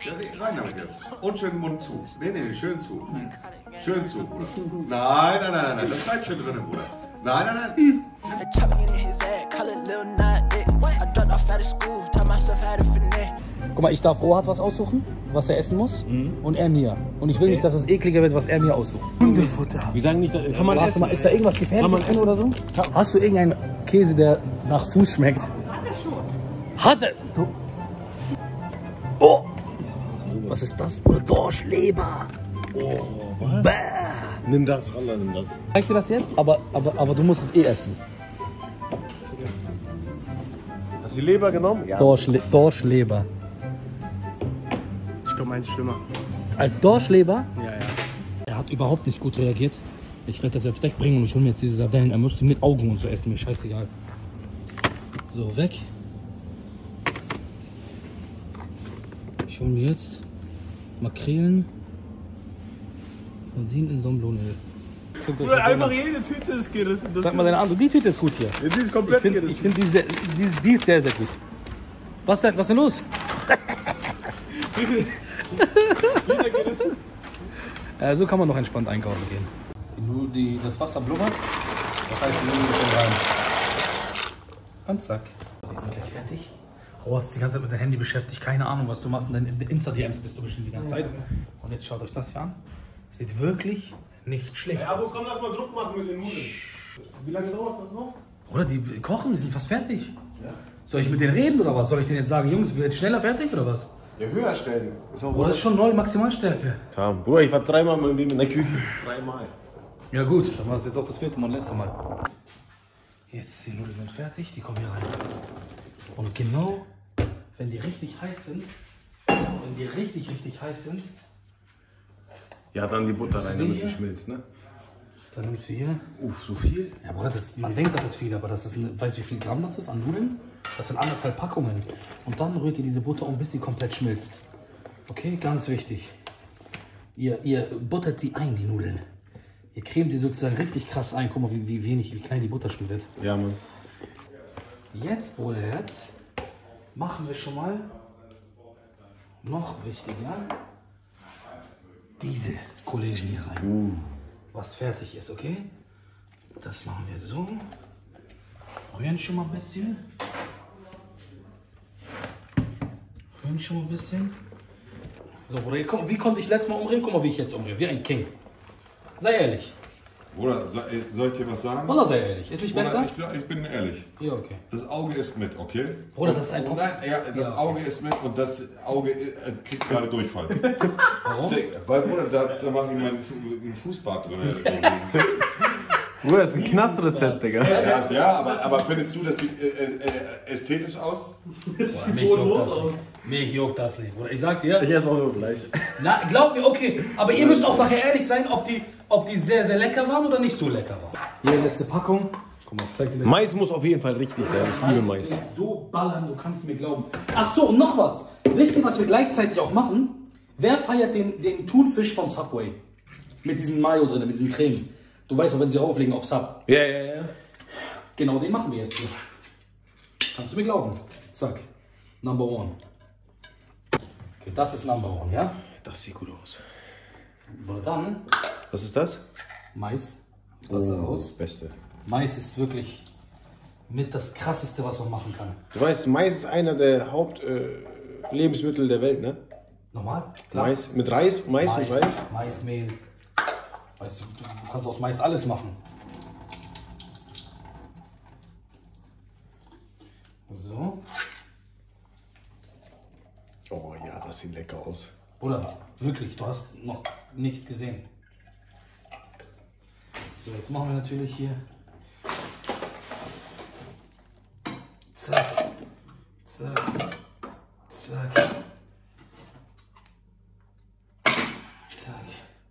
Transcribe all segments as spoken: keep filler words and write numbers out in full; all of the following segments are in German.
Ja, rein damit jetzt. Und schön den Mund zu. Nee, nee, schön zu. Schön zu, Bruder. Nein, nein, nein, nein, das bleibt schön drin, Bruder. Nein, nein, nein. Guck mal, ich darf Rohat was aussuchen, was er essen muss, mhm. und er mir. Und ich will nicht, dass es ekliger wird, was er mir aussucht. Hundefutter. Wir sagen nicht, kann man Warte essen. mal, ist da irgendwas Gefährliches drin oder so? Hast du irgendeinen Käse, der nach Fuß schmeckt? Hat er schon. Hat er? Du. Oh! Was ist das, Bruder? Dorschleber. Oh, was? Bäh. Nimm das, Allah, nimm das. Zeig dir das jetzt? Aber, aber, aber du musst es eh essen. Hast du die Leber genommen? Ja. Dorschle Dorschleber. Ich glaube, meins ist schlimmer. Als Dorschleber? Ja, ja. Er hat überhaupt nicht gut reagiert. Ich werde das jetzt wegbringen und ich hole mir jetzt diese Sardellen. Er muss die mit Augen und so essen, mir scheißegal. So, weg. Ich hole mir jetzt Makrelen. Sardinen in Sonnenblumenöl. Bruder, einfach jede Tüte ist gerissen. Sag mal deine andere, die Tüte ist gut hier. Ja, die ist komplett ich gerissen. finde find die, die, die ist sehr, sehr gut. Was denn, was ist denn los? Jeder gerissen. Äh, so kann man noch entspannt einkaufen gehen. Nur die, das Wasser blubbert, das heißt, die nehmen wir rein. Und zack. Die sind gleich fertig. Oh, ist die ganze Zeit mit deinem Handy beschäftigt, keine Ahnung, was du machst. In deinen Insta-D Ms bist du bestimmt die ganze Zeit. Und jetzt schaut euch das hier an. Sieht wirklich nicht schlecht aus. Ja, aber komm, lass mal Druck machen mit den Nudeln. Wie lange dauert das noch? Oder die kochen, die sind fast fertig. Ja. Soll ich mit denen reden oder was? Soll ich denen jetzt sagen, Jungs, wird schneller fertig oder was? Ja, höher stellen. Ist auch Oder das ist schon null Maximalstärke. Ja, Bruder, ich war dreimal mit ihm in der Küche. Dreimal. Ja gut, dann war das jetzt auch das vierte Mal und letzte Mal. Jetzt, die Nudeln sind fertig, die kommen hier rein. Und genau, wenn die richtig heiß sind, wenn die richtig, richtig heiß sind, Ja, dann die Butter rein, damit sie schmilzt, ne? dann nimmst du hier. Uff, so viel? Ja, Bruder, das, man denkt, das ist viel, aber das ist, weißt du, wie viel Gramm das ist an Nudeln? Das sind anderthalb Packungen. Und dann rührt ihr diese Butter um, bis sie komplett schmilzt. Okay, ganz wichtig. Ihr, ihr buttert sie ein, die Nudeln. Ihr cremt die sozusagen richtig krass ein. Guck mal, wie, wie wenig, wie klein die Butter schon wird. Ja, Mann. Jetzt, Bruderherz, machen wir schon mal noch wichtiger diese Kollegen hier rein. Uh. Was fertig ist, okay? Das machen wir so. Rühren schon mal ein bisschen. Rühren schon mal ein bisschen. So, Bruder, wie konnte ich letztes Mal umrühren? Guck mal, wie ich jetzt umrühre. Wie ein King. Sei ehrlich. Bruder, soll ich dir was sagen? Bruder, sei ehrlich. Ist nicht Bruder, besser? Ich, ich bin ehrlich. Ja, okay. Das Auge ist mit, okay? Bruder, das ist ein Topf. Nein, ja, das Ja, okay. Auge ist mit und das Auge äh, kriegt gerade Durchfall. Warum? Weil, Bruder, da, da mache ich meinen Fu Fußbad drin. Bruder, das ist ein Knastrezept, Digga. Ja, ja, aber, aber findest du, das sieht äh, äh, ästhetisch aus? Boah, mich juckt das nicht. Mich juckt das nicht, Bruder. Ich sag dir. Ich esse auch nur Fleisch. Na, glaub mir, okay. Aber ihr müsst auch nachher ehrlich sein, ob die, ob die sehr, sehr lecker waren oder nicht so lecker waren. Hier, letzte Packung. Guck mal, ich zeig dir das. Mais muss auf jeden Fall richtig sein. Ich liebe Mais. So ballern, du kannst mir glauben. Ach so, und noch was. Wisst ihr, was wir gleichzeitig auch machen? Wer feiert den, den Thunfisch von Subway? Mit diesem Mayo drin, mit diesem Creme. Du weißt doch, wenn sie rauflegen auf Sub. Ja, ja, ja. Genau, den machen wir jetzt hier. Kannst du mir glauben? Zack. Number one. Okay, das ist Number one, ja? Das sieht gut aus. Und dann Was ist das? Mais. Wasser Oh, raus. Beste. Mais ist wirklich mit das krasseste, was man machen kann. Du weißt, Mais ist einer der Hauptlebensmittel äh, der Welt, ne? Nochmal? Klar. Mais mit Reis, Mais, Mais, mit Reis. Maismehl. Weißt du, du kannst aus Mais alles machen. So. Oh ja, das sieht lecker aus. Oder wirklich, du hast noch nichts gesehen. So, jetzt machen wir natürlich hier. Zack. Zack. Zack. Zack.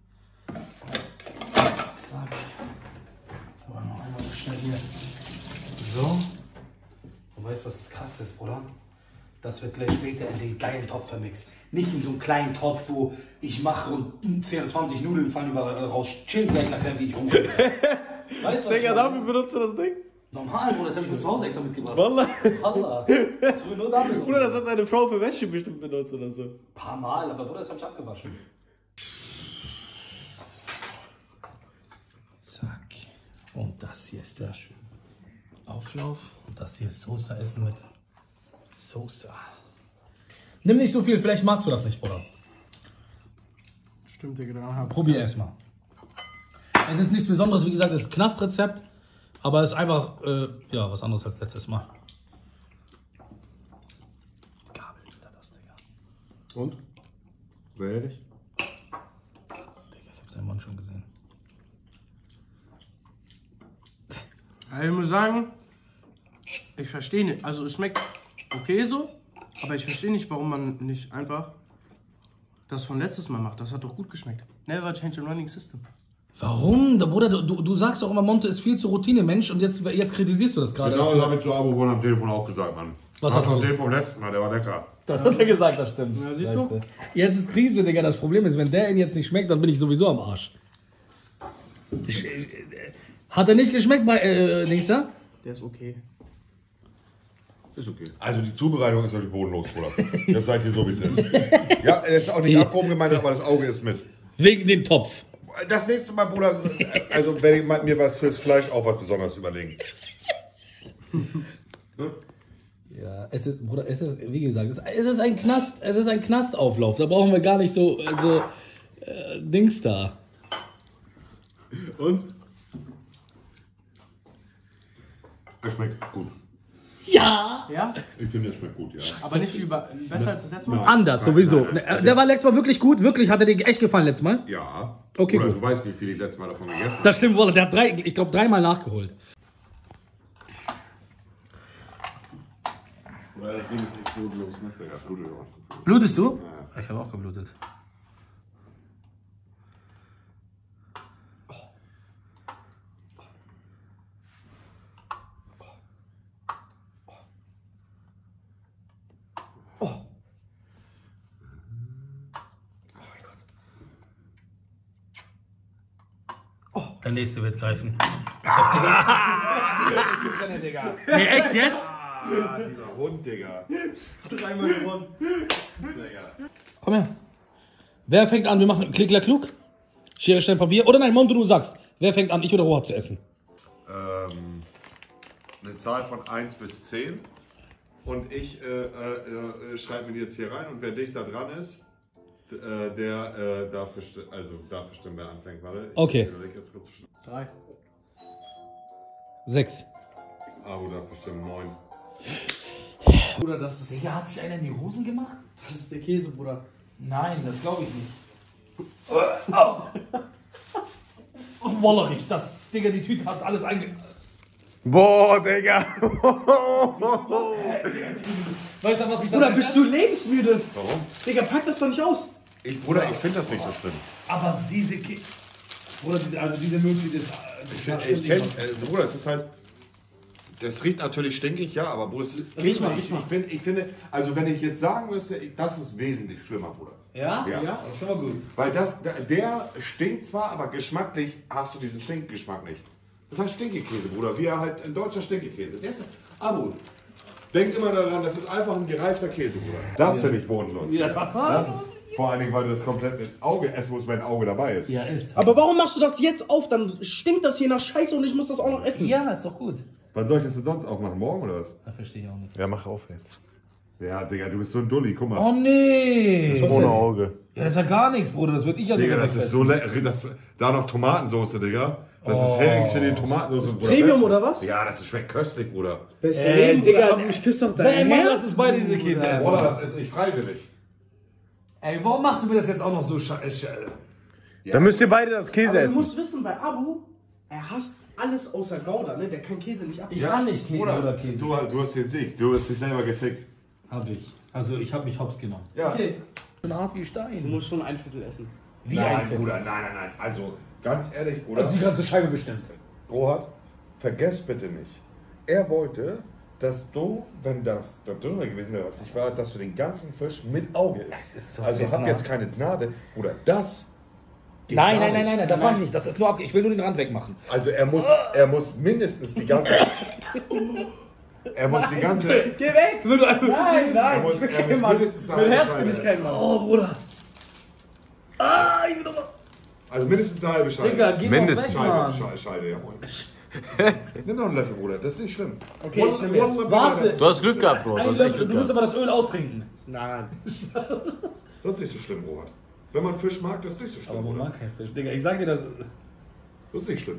Zack. Aber noch einmal so schnell hier. So. Und weißt du, was das krass ist, Bruder? Das wird gleich später in den geilen Topf vermixt. Nicht in so einem kleinen Topf, wo ich mache und zehn, zwanzig Nudeln fallen überall raus. Chill gleich nachher, wie ich hungrig bin. Weißt du, was Digga, ich dafür benutzt du das Ding? Normal, Bruder, das habe ich mir zu Hause extra mitgebracht. Wallah. Wallah. Ich will nur damit. Bruder, das hat deine Frau für Wäsche bestimmt benutzt oder so. Ein paar Mal, aber Bruder, das habe ich abgewaschen. Zack. Und das hier ist der Auflauf. Und das hier ist Soße essen mit Soße. Nimm nicht so viel, vielleicht magst du das nicht, Bruder. Stimmt, Digga. Probier erst mal. Es ist nichts Besonderes, wie gesagt, es ist Knastrezept. Aber es ist einfach, äh, ja, was anderes als letztes Mal. Die Gabel ist da das, Digga. Und? Sehr ehrlich? Digga, ich hab seinen Mann schon gesehen. Also ich muss sagen, ich verstehe nicht. Also es schmeckt okay so, aber ich verstehe nicht, warum man nicht einfach das von letztes Mal macht. Das hat doch gut geschmeckt. Never change a running system. Warum? Da, Bruder, du, du sagst doch immer, Monte ist viel zu Routine-Mensch und jetzt, jetzt kritisierst du das gerade. Genau, das habe ich zu Abo am Telefon auch gesagt, Mann. Was hast hast du? du? Den vom letzten Mal, der war lecker. Das hat er gesagt, das stimmt. Ja, siehst du? Jetzt ist Krise, Digga. Das Problem ist, wenn der ihn jetzt nicht schmeckt, dann bin ich sowieso am Arsch. Ich, äh, hat er nicht geschmeckt bei, äh, Dings da? Der ist okay. Ist okay. Also die Zubereitung ist wirklich bodenlos, Bruder. Das seid ihr so, wie es ist. Ja, er ist auch nicht abgehoben gemeint, aber das Auge ist mit. Wegen dem Topf. Das nächste Mal, Bruder, also werde ich mir was fürs Fleisch auch was Besonderes überlegen. Ja, es ist, Bruder, es ist, wie gesagt, es ist ein Knast, es ist ein Knastauflauf. Da brauchen wir gar nicht so, so äh, Dings da. Und? Er schmeckt gut. Ja! Ja? Ich finde, er schmeckt gut, ja. Aber nicht viel be- besser als das letzte Mal? Nein. Anders, Nein, sowieso. nein, nein. Der war letztes Mal wirklich gut, wirklich. Hat er dir echt gefallen letztes Mal? Ja. Okay, Oder gut. du weißt, wie viel ich letztes Mal davon gegessen habe. Das stimmt, Bruder. Der hat drei, ich glaube, dreimal nachgeholt. Oder das Ding ist echt blutlos, ne? Ja, blutet auch. Blutest du? Ja. Ich habe auch geblutet. Der nächste wird greifen. Nee, echt jetzt? Ah, dieser Hund, Digga. Dreimal gewonnen. Komm her. Wer fängt an? Wir machen Klick, Klack, Klug. Schere, Stein, Papier. Oder nein, Monte, du sagst. Wer fängt an? Ich oder Rohat zu essen? Ähm, eine Zahl von eins bis zehn. Und ich äh, äh, äh, schreibe mir die jetzt hier rein. Und wer dichter dran ist, d- äh, der äh, darf, besti- also darf bestimmen, wer anfängt. Warte, ich Okay. überleg jetzt kurz. Drei. Sechs. Abo darf bestimmen neun. Bruder, das ist, Digga, hat sich einer in die Hosen gemacht? das ist der Käse, Bruder. Nein, das glaube ich nicht. Oh, Wallah, ich, das, Digga, die Tüte hat alles einge... Boah, Digga! Weißt du, was mich da... Bruder, bist du lebensmüde? Warum? Digga, pack das doch nicht aus. Ich, Bruder, ich finde das nicht so schlimm. Aber diese... Ki Bruder, diese, also diese Möglichkeit ist... Ich, ich kenn, äh, Bruder, es ist halt. Das riecht natürlich stinkig, ja, aber Bruder, es ist. Riech mal, ich, riech mal. ich, find, ich finde, also wenn ich jetzt sagen müsste, ich, das ist wesentlich schlimmer, Bruder. Ja? Ja. Das ist schon mal gut. Weil das, der, der stinkt zwar, aber geschmacklich hast du diesen Stinkgeschmack nicht. Das heißt Stinkekäse, Bruder, wie er halt ein deutscher Stinkekäse. Der ist, Abo, denk immer daran, das ist einfach ein gereifter Käse, Bruder. Das finde ich bodenlos. Ja. Das ist, vor allen Dingen, weil du das komplett mit Auge essen musst, wenn Auge dabei ist. Ja, ist. Aber warum machst du das jetzt auf? Dann stinkt das hier nach Scheiße und ich muss das auch noch essen. Ja, ist doch gut. Wann soll ich das denn sonst aufmachen? Morgen oder was? Das verstehe ich auch nicht. Ja, mach auf jetzt. Ja, Digga, du bist so ein Dulli, guck mal. Oh nee! Was Ohne denn? Auge. Ja, das ist ja gar nichts, Bruder. Das würde ich ja Digga, sogar das ist so lecker. Das, da noch Tomatensoße, Digga. Das Oh. ist Herings für die Tomatensoße, Bruder. Premium Beste. oder was? Ja, das schmeckt köstlich, Bruder. Beste Ey, Leben, Digga, Digga, aber ich küsse doch Sag dein mal, Herz. lass uns beide diese Käse essen. Bruder, das ist nicht freiwillig. Ey, warum machst du mir das jetzt auch noch so scheiße? Dann müsst ihr beide das Käse Aber du essen. musst wissen, bei Abu, er hasst alles außer Gouda, ne? Der kann Käse nicht ab. Ich kann nicht Käse Bruder, oder Käse. Du, du hast den Sieg. Du hast dich selber gefickt. Hab ich. Also ich hab mich hops genommen. Ja. Okay. So eine Art wie Du Stein. musst schon ein Viertel essen. Wie nein, ein Fett. Bruder, nein, nein, nein. Also, ganz ehrlich, Bruder. Die ganze Scheibe bestimmt. Rohat, vergesst bitte nicht. Er wollte, dass du, wenn das da drüber gewesen wäre, was nicht war, dass du den ganzen Fisch mit Auge isst. ist so also hab fett, jetzt ne? keine Gnade. Oder das Geht Nein, gar nein, nein, nicht. nein, nein, das mache ich nicht. Das ist nur abge... Ich will nur den Rand wegmachen. Also er muss, er muss mindestens die ganze... Er muss die ganze... Geh weg! Will du einfach... Nein, Er nein, muss, ich bin er kein muss Mann. mindestens eine Mit halbe Herz Scheibe bin ich kein essen. Mann. Oh, Bruder. Ah, ich bin aber... Also mindestens eine halbe Scheibe. Digga, geh Mindestens. doch weg, Scheibe, Mann. Scheibe, Scheibe, ja moin. Nimm noch einen Löffel, Bruder, das ist nicht schlimm. Okay, Wallah, ich nehm jetzt. Wallah, Bruder, Warte. das ist Du hast nicht Glück schlimm. gehabt, Bro. Du Ein hast echt Löffel, Glück du musst gehabt. aber das Öl austrinken. Nein. Das ist nicht so schlimm, Robert. Wenn man Fisch mag, das ist nicht so schlimm. Aber man Bruder. mag keinen Fisch. Digga, ich sag dir das... Das ist nicht schlimm.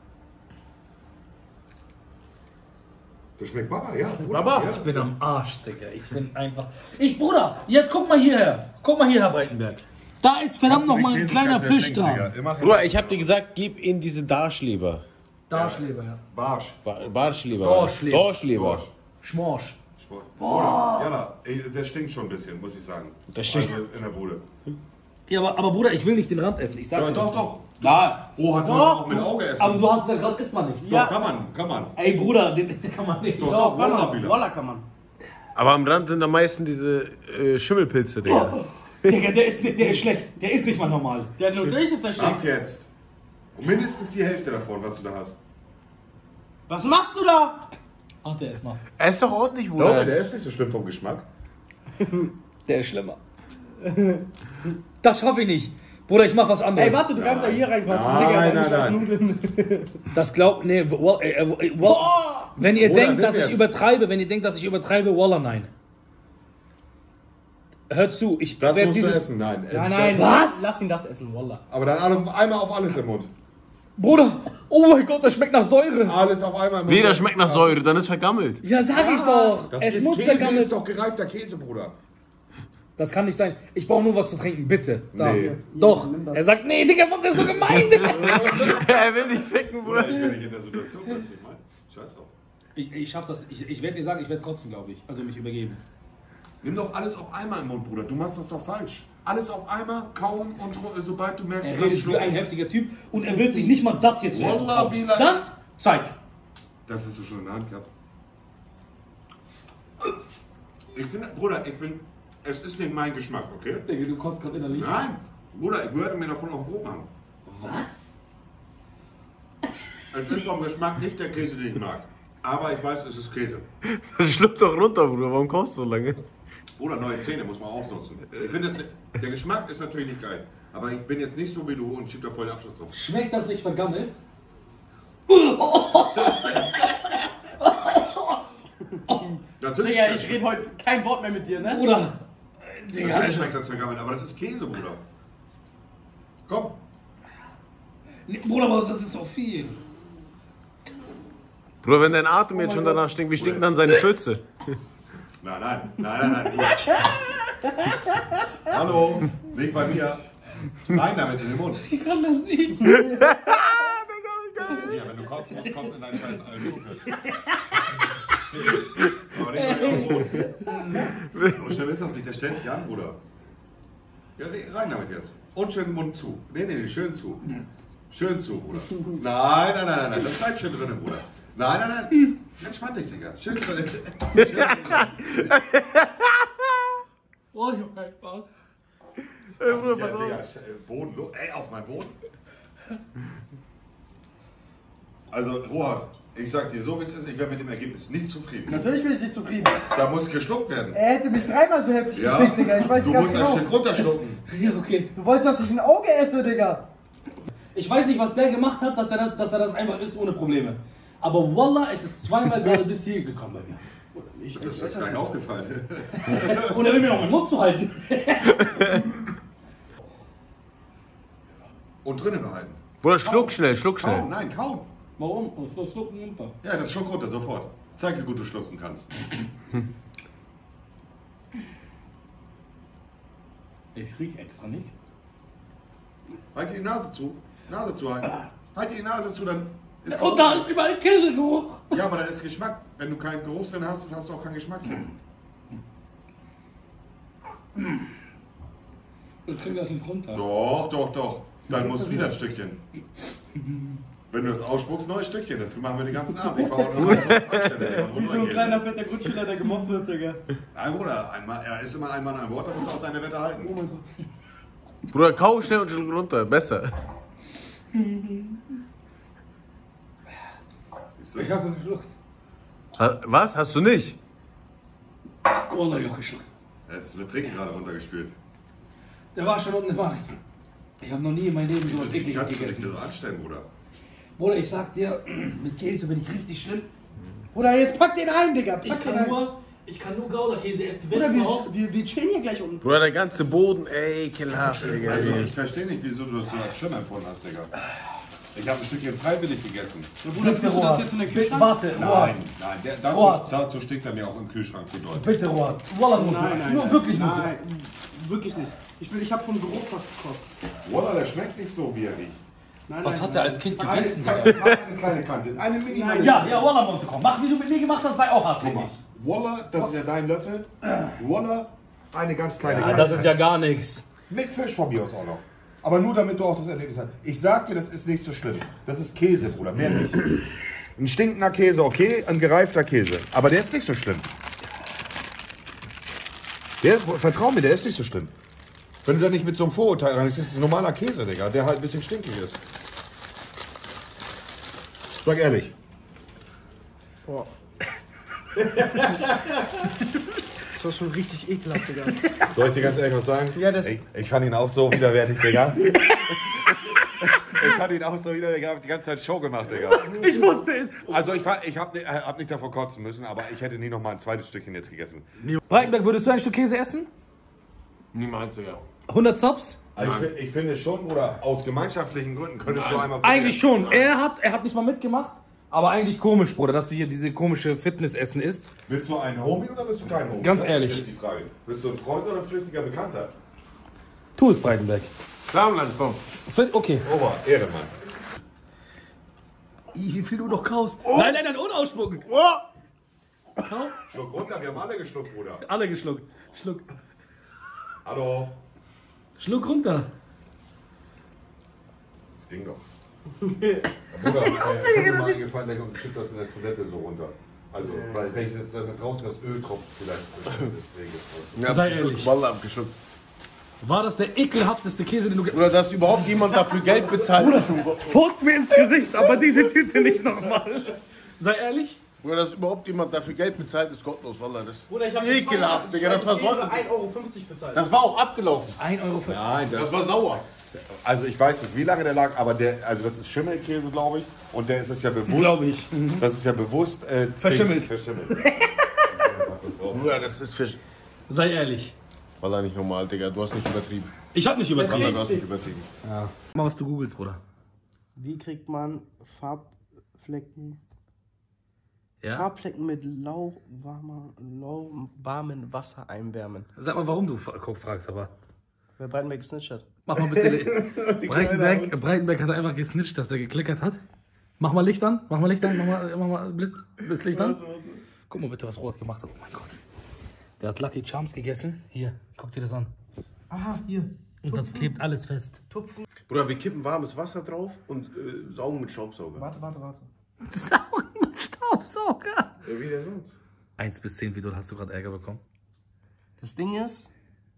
Das schmeckt Baba, ja. Bruder, Baba, ja. ich bin am Arsch, Digga. Ich bin einfach... Ich, Bruder, jetzt guck mal hierher. Guck mal hier, Herr Breitenberg. Da ist verdammt noch mal ein kleiner Fisch dran. Bruder, ich hab dir gesagt, gib ihm diese Darschleber. Darschleber, ja. Barsch. Ba- Barschleber. Dorschleber. Dorschleber. Barsch. Schmorsch. Bruder, Jana, ey, der stinkt schon ein bisschen, muss ich sagen. Der stinkt. Also in der Bude. Ja, aber, aber Bruder, ich will nicht den Rand essen. Ich sag Doch, dir doch, das. doch. Nein. Roh hat Doch, auch mit Auge essen. Aber du hast es ja gerade, isst man nicht. Doch, kann man, kann man. Ey, Bruder, den, den kann man nicht. Doch, Doch, doch, kann Wallah, man. Bila. Wallah kann man. Aber am Rand sind am meisten diese äh, Schimmelpilze, Digga. Digga, der ist, der ist schlecht. Der ist nicht mal normal. Der natürlich ist der Ab schlecht. jetzt. Und mindestens die Hälfte davon, was du da hast. Was machst du da? Warte erst mal. Er ist doch ordentlich, Doch, Bruder. der ist nicht so schlimm vom Geschmack. Der ist schlimmer. Das schaffe ich nicht. Bruder, ich mach was anderes. Ey, warte, du kannst ja hier reinquatschen, Nein, Digga, nein, aber nicht aus nein. Nudeln. Das glaubt, nee, wall, äh, äh, wall, wenn ihr Bruder, denkt, nimm dass ich jetzt. übertreibe, wenn ihr denkt, dass ich übertreibe, Wallah, nein. Hört zu, ich Das werd musst du dieses, essen, nein. Äh, Nein, nein, Was? lass ihn das essen, Wallah. Aber dann alle- einmal auf alles im Mund. Bruder, oh mein Gott, das schmeckt nach Säure. Alles auf einmal im Mund. Nee, das schmeckt nach Säure, dann ist vergammelt. Ja, sag ich doch. Das es ist muss Käse, vergammelt. ist doch gereifter Käse, Bruder. Das kann nicht sein. Ich brauche nur was zu trinken, bitte. Da. Nee. Doch. Er sagt, nee, Digga, Mann, das ist so gemein, Digga. Er will nicht ficken, Bruder, Bruder. ich bin nicht in der Situation, weißt du, wie ich meine? Scheiß drauf. Ich, ich schaff das. Ich, ich werde dir sagen, ich werde kotzen, glaube ich. Also mich übergeben. Nimm doch alles auf einmal im Mund, Bruder. Du machst das doch falsch. Alles auf einmal, kauen und ro- sobald du merkst, Er du kannst redet wie ein schlucken. heftiger Typ und er will sich nicht mal das hier zu essen. Wallah, trauen. Billah. Das? Zeig. Das hast du schon in der Hand gehabt. Ich finde, Bruder, ich bin. Es ist nicht mein Geschmack, okay? Digga, du kotzt gerade innerlich. Nein, Bruder, ich würde mir davon auch ein Brot machen. Was? Es ist vom Geschmack nicht der Käse, den ich mag. Aber ich weiß, es ist Käse. Schluck doch runter, Bruder. Warum kochst du so lange? Bruder, neue Zähne muss man ausnutzen. Ich finde, das- der Geschmack ist natürlich nicht geil. Aber ich bin jetzt nicht so wie du und schieb da voll den Abschluss drauf. Schmeckt das nicht vergammelt? Natürlich Digga, schmeckt ich rede heute kein Wort mehr mit dir, ne? Bruder. Digga, Natürlich also. schmeckt das vergammelt, aber das ist Käse, Bruder. Komm. Nee, Bruder, aber das ist so viel. Bruder, wenn dein Atem jetzt schon danach stinkt, wie stinken dann seine Pfütze? Nein, nein, nein, nein, nein. Hallo, nicht bei mir. Rein damit in den Mund. Ich kann das nicht. Ja, wenn du kotzen musst, kotzt in deinen scheiß Algenfisch. Aber nicht bei mir Brot. So schnell ist das nicht, der stellt sich an, Bruder. Ja, re- rein damit jetzt. Und schön den Mund zu. Nee, nee, nee, schön zu. Schön zu, Bruder. Nein, nein, nein, nein, nein, das bleibt schön drin, Bruder. Nein, nein, nein. Entspann dich, Digga. Schön drin. Schön drin. Oh, ich hab keinen Spaß. Das ist ja, Digga, Sch- Boden, lo- ey, auf meinen Boden. Also, Rohat, ich sag dir so wie es ist, ich wäre mit dem Ergebnis nicht zufrieden. Natürlich bin ich nicht zufrieden. Da muss geschluckt werden. Er hätte mich dreimal so heftig Ja, gefickt, Digga. Ich weiß du ganz musst ein genau. Stück runterschlucken. Ja, okay. Du wolltest, dass ich ein Auge esse, Digga. Ich weiß nicht, was der gemacht hat, dass er das, dass er das einfach isst ohne Probleme. Aber Wallah, es ist zweimal gerade bis hier gekommen bei mir. Ich, Das ist gar nicht aufgefallen. Und er will mir noch meinen Mund zu halten. Und drinnen behalten. Bruder, schluck schnell, schluck Kauen, schnell. nein, kauen. Warum? Und so schlucken runter. Ja, dann schluck runter, sofort. Zeig, wie gut du schlucken kannst. Ich riech extra nicht. Halt dir die Nase zu. Nase zu halten. Halt dir die Nase zu, dann ist Und da ist überall Käsegeruch. Ja, aber dann ist Geschmack. Wenn du keinen Geruchssinn hast, dann hast du auch keinen Geschmackssinn. Wir kriegen das nicht runter. Doch, doch, doch. Dann musst du wieder ein Stückchen. Wenn du das ausspuckst, neues Stückchen. Das machen wir den ganzen Abend. Ich war auch noch mal zur Tankstelle. Wie so ein kleiner fetter Grundschüler, der gemobbt wird, Digga. Nein, Bruder, ein Mann, er ist immer ein Mann, ein Wort, da musst du auch seine Wette halten. Oh mein Gott. Bruder, kau schnell und schluck runter. Besser. Ich habe geschluckt. Ha, was? Hast du nicht? Wallah, ich habe geschluckt. Jetzt wird Trinken gerade runtergespült. Der war schon unten im Magen. Ich habe noch nie in meinem Leben so was Wie Ekliges kannst du dich gegessen. so anstellen, Bruder? Bruder, ich sag dir, mit Käse bin ich richtig schlimm. Bruder, jetzt pack den ein, Digga. Pack Ich den kann ein. nur, ich kann nur Gouda-Käse essen. Bruder, Wenn wir, überhaupt. wir, wir chillen hier gleich unten. Bruder, der ganze Boden, ey, ekelhaft, Digga. Also, ich verstehe nicht, wieso du das so als schlimm empfunden hast, Digga. Ich habe ein Stückchen freiwillig gegessen. Bruder, kriegst du das jetzt in der Küche? Warte, Nein, nein, der, dazu, Rohat. dazu steckt er mir auch im Kühlschrank zu doll. Bitte, Rohat. Wallah, muss Nein, nein, Nur nein. wirklich muss Nein, wirklich nicht. Ich, will- ich habe vom Geruch was gekostet. Wallah, der schmeckt nicht so, wie er riecht. Nein, Was nein, hat er nein. als Kind Eine, gegessen? eine, Digga? eine kleine Kante, eine minimale. Ja, ja, Wallah, Monte, komm. Mach, wie du mit mir gemacht hast, sei auch hart. Guck mal, Wallah, das ist ja dein Löffel. Wallah, eine ganz kleine Ja, Kante. das ist ja gar nichts. Mit Fisch von mir aus auch noch. Aber nur damit du auch das Erlebnis hast. Ich sag dir, das ist nicht so schlimm. Das ist Käse, Bruder, mehr nicht. Ein stinkender Käse, okay, ein gereifter Käse. Aber der ist nicht so schlimm. Der, vertrau mir, der ist nicht so schlimm. Wenn du da nicht mit so einem Vorurteil reingehst, ist es ein normaler Käse, Digga, der halt ein bisschen stinkig ist. Sag ehrlich. Boah. Das war schon richtig ekelhaft, Digga. Soll ich dir ganz ehrlich was sagen? Ja, das- ich, ich fand ihn auch so widerwärtig, Digga. Ich fand ihn auch so widerwärtig, hab die ganze Zeit Show gemacht, Digga. Ich wusste es. Also ich, war- ich habe nicht, hab nicht davor kotzen müssen, aber ich hätte nie noch mal ein zweites Stückchen jetzt gegessen. Breitenberg, würdest du ein Stück Käse essen? Niemals, Digga. hundert Subs? Also ich, find- ich finde schon, Bruder, aus gemeinschaftlichen Gründen könntest du einmal... Eigentlich schon. Er hat, er hat nicht mal mitgemacht. Aber eigentlich komisch, Bruder, dass du hier diese komische Fitnessessen isst. Bist du ein Homie oder bist du kein Homie? Ganz das ehrlich. ist jetzt die Frage. Bist du ein Freund oder ein flüchtiger Bekannter? Tu es, Breitenberg. Samenland, komm. Okay. Ober, Ehrenmann. Wie viel du noch kaust. Nein, nein, nein, ohne ausspucken. Schluck runter, wir haben alle geschluckt, Bruder. Alle geschluckt. Schluck. Hallo. Schluck runter. Das ging doch. Bruder, äh, ich hab mir mal eingefallen, der kommt schippt das in der Toilette so runter. Also, weil wenn ich das dann draußen das Öl tropft, vielleicht. Deswegen. Ja, Sei abgeschluckt, ehrlich. Wallah, abgeschluckt. War das der ekelhafteste Käse, den du ge... Bruder, dass überhaupt jemand dafür Geld bezahlt. Furzt mir ins Gesicht, aber diese Tüte nicht nochmal. Sei ehrlich. Bruder, dass überhaupt jemand dafür Geld bezahlt, ist gottlos, Wallah. Das Bruder, ich habe ekelhaft, Digga. Das war so. ein Euro fünfzig bezahlt. Das war auch abgelaufen. ein Euro für... Nein, das, Das war sauer. also ich weiß nicht, wie lange der lag, aber der, also das ist Schimmelkäse, glaube ich. Und der ist es ja bewusst. Glaube ich. Das ist ja bewusst. Äh, Verschimmelt. Verschimmelt. Bruder, das ist Fisch. Sei ehrlich. Wallah, nicht normal, Digga. Du hast nicht übertrieben. Ich hab nicht Wallah, übertrieben. du hast nicht übertrieben. Mal, was du googelst, Bruder. Wie kriegt man Farbflecken, Ja? Farbflecken mit lauwarmer, lauwarmem Wasser einwärmen? Sag mal, warum du f- fragst, aber. Wer Breitenberg gesnitcht hat. Mach mal bitte. Breitenberg, Breitenberg hat einfach gesnitcht, dass er geklickert hat. Mach mal Licht an, mach mal Licht an, mach mal, mach mal Blitz, Blitzlicht an. Guck mal bitte, was Robert gemacht hat. Oh mein Gott. Der hat Lucky Charms gegessen. Hier, guck dir das an. Aha, hier. Und das klebt alles fest. Tupfen. Bruder, wir kippen warmes Wasser drauf und äh, saugen mit Staubsauger. Warte, warte, warte. Saugen mit Staubsauger. Ja, wie denn sonst? eins bis zehn, wie doll hast du gerade Ärger bekommen? Das Ding ist,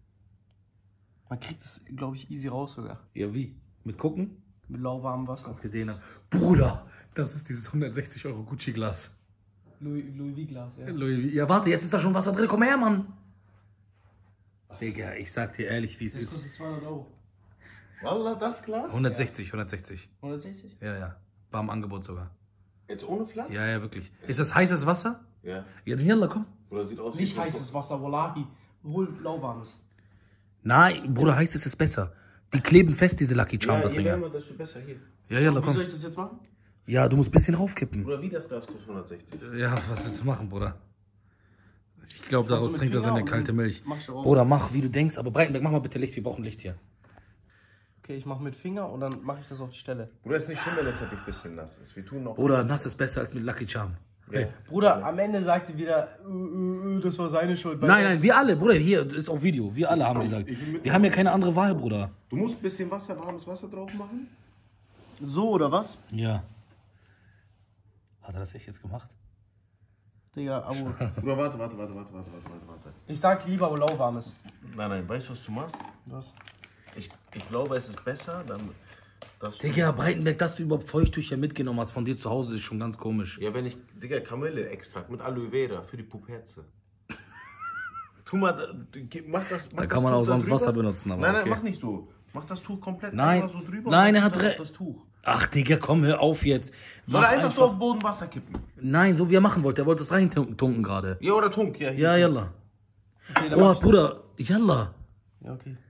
man kriegt das, glaube ich, easy raus sogar. Ja, wie? Mit gucken? Mit lauwarmem Wasser. Guck dir den an. Bruder, das ist dieses hundertsechzig Euro Gucci-Glas. Louis, Louis V-Glas, ja. Louis, ja, warte, jetzt ist da schon Wasser drin. Komm her, Mann. Digga, ich sag dir ehrlich, wie es Das ist. kostet zweihundert Euro. Wallah, das Glas? hundertsechzig, hundertsechzig. hundertsechzig? Ja, ja. War im Angebot sogar. Jetzt ohne Flachs? Ja, ja, wirklich. Ist das heißes Wasser? Ja. Ja, dann yalla, komm. Bruder, sieht aus wie Nicht heißes Wasser, Wallahi. Hol lauwarmes. Nein, Bruder, heißes ist besser. Die kleben fest, diese Lucky Charm Ja, da je drin. wärmer, desto besser hier. Ja, yalla, Wie soll komm. ich das jetzt machen? Ja, du musst ein bisschen raufkippen. Bruder, wie das Glas kostet hundertsechzig. Ja, was willst du machen, Bruder? Ich glaube, Machst daraus du mit trinkt er Finger seine und kalte dann Milch. mach ich da raus? Bruder, mach, wie du denkst. Aber Breitenberg, mach mal bitte Licht. Wir brauchen Licht hier. Okay, ich mache mit Finger und dann mache ich das auf die Stelle. Bruder, ist nicht schlimm, wenn der Teppich ein bisschen nass ist. Wir tun noch. Bruder, nass ist besser als mit Lucky Charm. Ja. Bruder, am Ende sagte wieder, äh, äh, äh, das war seine Schuld. Bei Nein, mir- nein, wir alle, Bruder, hier ist auf Video. Wir alle haben gesagt. Wir haben ja keine andere Wahl, Bruder. Du musst ein bisschen Wasser, warmes Wasser drauf machen. So, oder was? Ja. Hat er das echt jetzt gemacht? Digga, Abo. Bruder, warte, warte, warte, warte, warte, warte, warte, warte. Ich sag lieber lauwarmes. Nein, nein, weißt du, was du machst? Was? Ich, ich glaube, es ist besser, dann. Dass Digga, Breitenberg, dass du überhaupt Feuchttücher mitgenommen hast von dir zu Hause, ist schon ganz komisch. Ja, wenn ich, Digga, Kamille-Extrakt mit Aloe Vera für die Puperze. Tu mal, mach das. Mach Da das kann man Tuch auch sonst drüber. Wasser benutzen, aber Nein, nein, okay. mach nicht so. Mach das Tuch komplett Nein. einfach so drüber. Nein, und er hat dann recht. Das Tuch. Ach, Digga, komm, hör auf jetzt. Soll Mach er einfach, so auf den Boden Wasser kippen? Nein, so wie er machen wollte. Er wollte das reintunken gerade. Ja, oder Tunk, ja. Hier. Ja, yalla. Okay, dann Oh, mach ich Bruder, yalla. das. Ja, okay.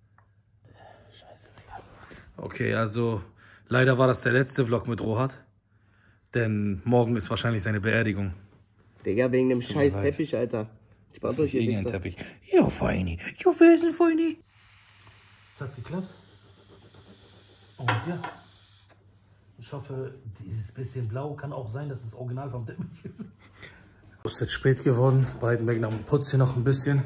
Okay, also leider war das der letzte Vlog mit Rohat. Denn morgen ist wahrscheinlich seine Beerdigung. Digga, wegen dem tut mir scheiß leid. Teppich, Alter. Spannt Das euch ist hier irgendein Wichser. Teppich. Ja, feini. Ja, wesen, feini. Das hat geklappt. Und ja. Ich hoffe, dieses bisschen Blau kann auch sein, dass es original vom Teppich ist. Es ist jetzt spät geworden. Breitenberg nach dem Putz hier noch ein bisschen.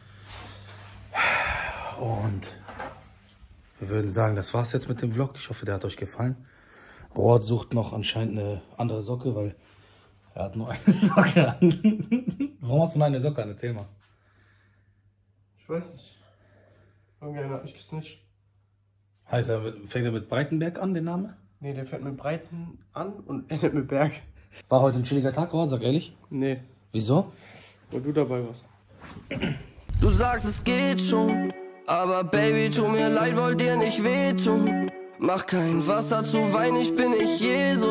Und wir würden sagen, das war's jetzt mit dem Vlog. Ich hoffe, der hat euch gefallen. Rohat sucht noch anscheinend eine andere Socke, weil er hat nur eine Socke an. Warum hast du nur eine Socke an? Erzähl mal. Ich weiß nicht. Irgendeiner hat mich gesnitcht. Heißt er, fängt er mit Breitenberg an, den Namen? Nee, der fährt mit Breiten an und endet mit Berg. War heute ein chilliger Tag, Rohat, sag ehrlich. Nee, Wieso? weil du dabei warst. Du sagst, es geht schon, aber Baby, tu mir leid, wollt dir nicht wehtun. Mach kein Wasser zu Wein, ich bin nicht Jesus.